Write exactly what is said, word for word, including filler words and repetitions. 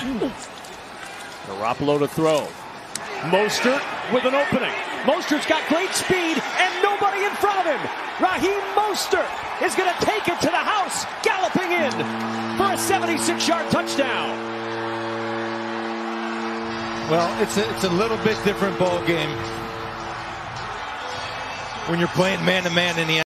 Garoppolo to throw. Mostert with an opening. Mostert's got great speed and nobody in front of him. Raheem Mostert is going to take it to the house, galloping in for a seventy-six yard touchdown. Well, it's a, it's a little bit different ball game when you're playing man-to-man in the